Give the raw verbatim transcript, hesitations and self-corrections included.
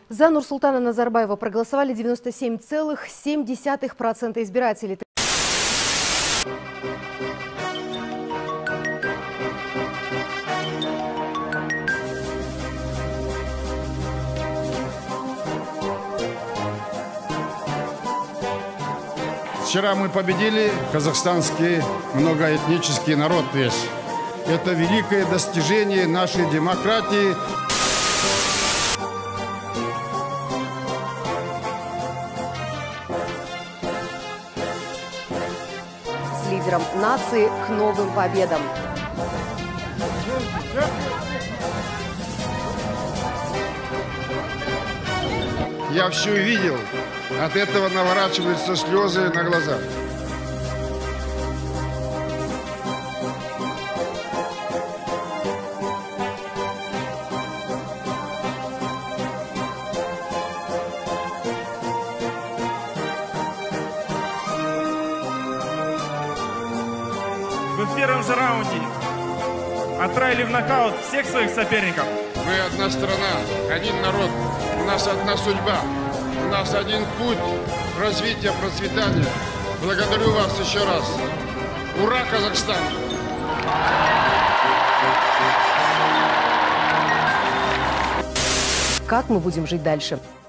За Нурсултана Назарбаева проголосовали девяносто семь целых семь десятых процента избирателей. Вчера мы победили казахстанский многоэтнический народ весь. Это великое достижение нашей демократии. С лидером нации к новым победам. Я все видел. От этого наворачиваются слезы на глазах. Вы в первом же раунде отправили в нокаут всех своих соперников. Мы одна страна, один народ, у нас одна судьба, у нас один путь развития, процветания. Благодарю вас еще раз. Ура, Казахстан! Как мы будем жить дальше?